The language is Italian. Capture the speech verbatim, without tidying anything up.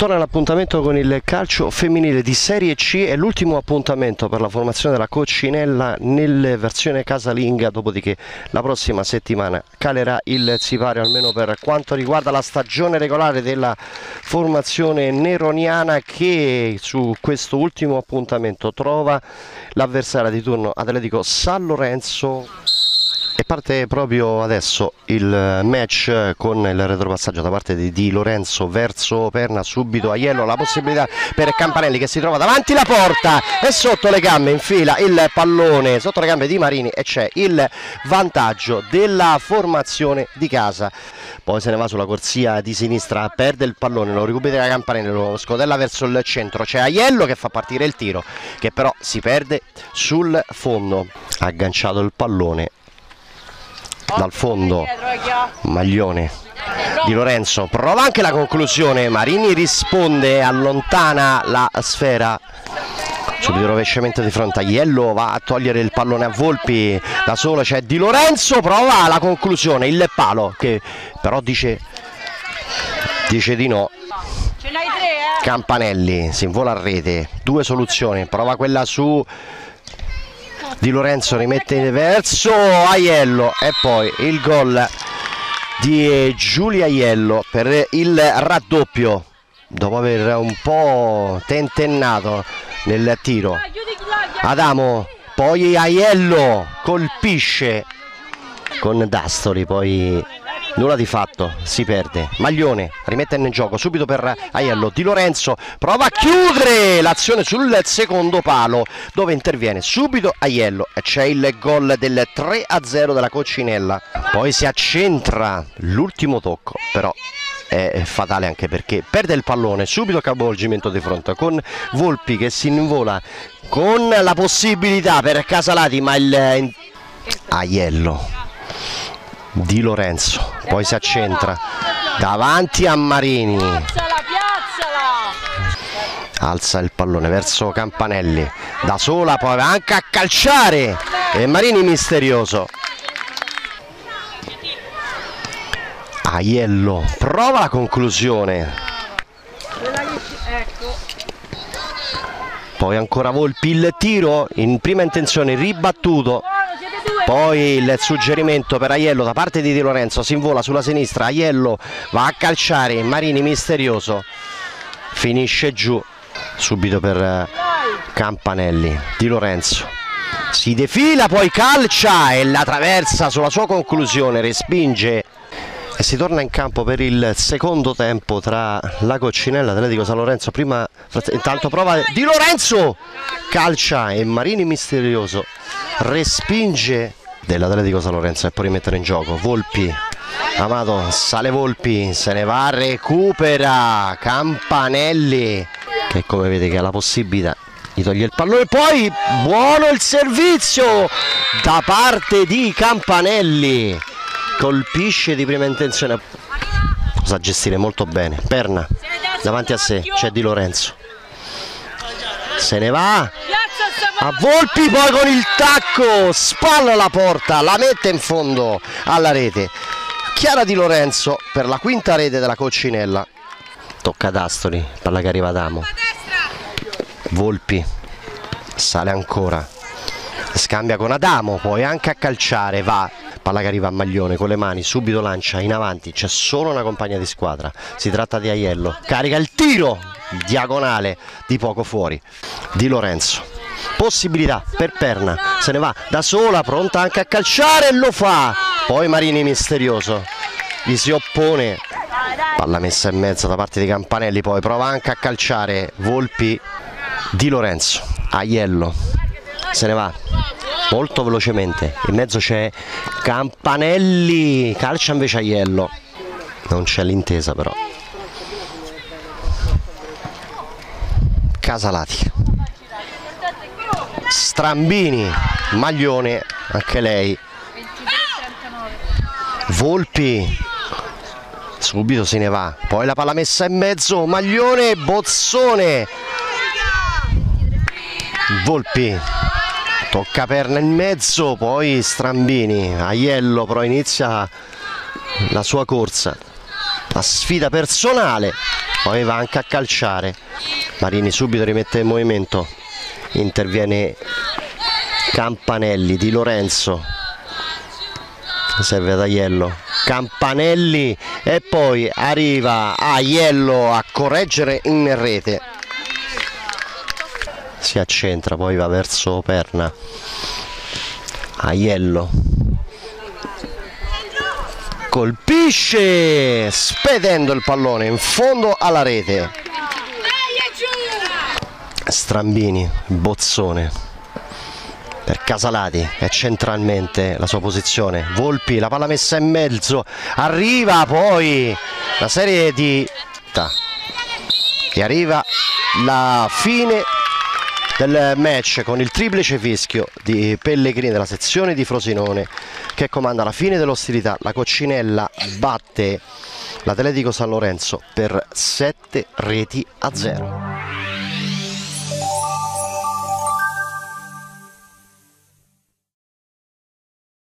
Torna l'appuntamento con il calcio femminile di Serie C, è l'ultimo appuntamento per la formazione della Coccinella nella versione casalinga, dopodiché la prossima settimana calerà il sipario, almeno per quanto riguarda la stagione regolare della formazione neroniana, che su questo ultimo appuntamento trova l'avversaria di turno Atletico San Lorenzo. E parte proprio adesso il match con il retropassaggio da parte di Di Lorenzo verso Perna, subito Aiello, la possibilità per Campanelli che si trova davanti la porta e sotto le gambe infila il pallone sotto le gambe di Marini e c'è il vantaggio della formazione di casa. Poi se ne va sulla corsia di sinistra, perde il pallone, lo recupera Campanelli, lo scodella verso il centro, c'è Aiello che fa partire il tiro che però si perde sul fondo, ha agganciato il pallone dal fondo Maglione. Di Lorenzo prova anche la conclusione, Marini risponde, allontana la sfera, subito rovesciamento di fronte, Aiello va a togliere il pallone a Volpi, da solo c'è Di Lorenzo, prova la conclusione, il palo che però dice dice di no. Campanelli si invola a rete, due soluzioni, prova quella su Di Lorenzo, rimette verso Aiello e poi il gol di Giulia Aiello per il raddoppio dopo aver un po' tentennato nel tiro. Adamo, poi Aiello colpisce con Dastori, poi nulla di fatto, si perde. Maglione rimette in gioco subito per Aiello, Di Lorenzo prova a chiudere l'azione sul secondo palo dove interviene subito Aiello e c'è il gol del tre a zero della Coccinella. Poi si accentra, l'ultimo tocco però è fatale anche perché perde il pallone, subito capovolgimento di fronte con Volpi che si invola con la possibilità per Casalati, ma il Aiello, Di Lorenzo, poi si accentra davanti a Marini, alza il pallone verso Campanelli, da sola poi va anche a calciare e Marini misterioso. Aiello prova la conclusione, poi ancora Volpi il tiro in prima intenzione ribattuto. Poi il suggerimento per Aiello da parte di Di Lorenzo, si invola sulla sinistra, Aiello va a calciare, Marini misterioso, finisce giù subito per Campanelli. Di Lorenzo si defila, poi calcia e la traversa sulla sua conclusione, respinge e si torna in campo per il secondo tempo tra la Coccinella e Atletico San Lorenzo. Prima intanto prova Di Lorenzo, calcia e Marini misterioso respinge dell'Atletico San Lorenzo e poi rimettere in gioco. Volpi, Amato, sale Volpi, se ne va, recupera Campanelli che come vede che ha la possibilità, gli toglie il pallone, poi buono il servizio da parte di Campanelli, colpisce di prima intenzione, sa gestire molto bene. Perna davanti a sé, c'è Di Lorenzo, se ne va a Volpi, poi con il tacco spalla la porta, la mette in fondo alla rete. Chiara Di Lorenzo per la quinta rete della Coccinella, tocca Dastori, palla che arriva Adamo, Volpi sale ancora, scambia con Adamo, poi anche a calciare va, palla che arriva a Maglione con le mani, subito lancia in avanti, c'è solo una compagna di squadra, si tratta di Aiello, carica il tiro diagonale di poco fuori. Di Lorenzo, possibilità per Perna, se ne va da sola, pronta anche a calciare e lo fa, poi Marini misterioso gli si oppone, palla messa in mezzo da parte di Campanelli, poi prova anche a calciare Volpi. Di Lorenzo, Aiello se ne va molto velocemente, in mezzo c'è Campanelli, calcia invece Aiello, non c'è l'intesa però. Casalati, Strambini, Maglione, anche lei, Volpi, subito se ne va, poi la palla messa in mezzo, Maglione, Bozzone, Volpi, tocca Perna in mezzo, poi Strambini, Aiello però inizia la sua corsa, la sfida personale, aveva anche a calciare. Marini subito rimette in movimento, interviene Campanelli, Di Lorenzo, serve ad Aiello, Campanelli e poi arriva Aiello a correggere in rete, si accentra, poi va verso Perna. Aiello colpisce spedendo il pallone in fondo alla rete. Strambini, Bozzone per Casalati, è centralmente la sua posizione. Volpi, la palla messa in mezzo, arriva poi una serie di e arriva la fine del match con il triplice fischio di Pellegrini della sezione di Frosinone che comanda la fine dell'ostilità. La Coccinella batte l'Atletico San Lorenzo per sette reti a zero.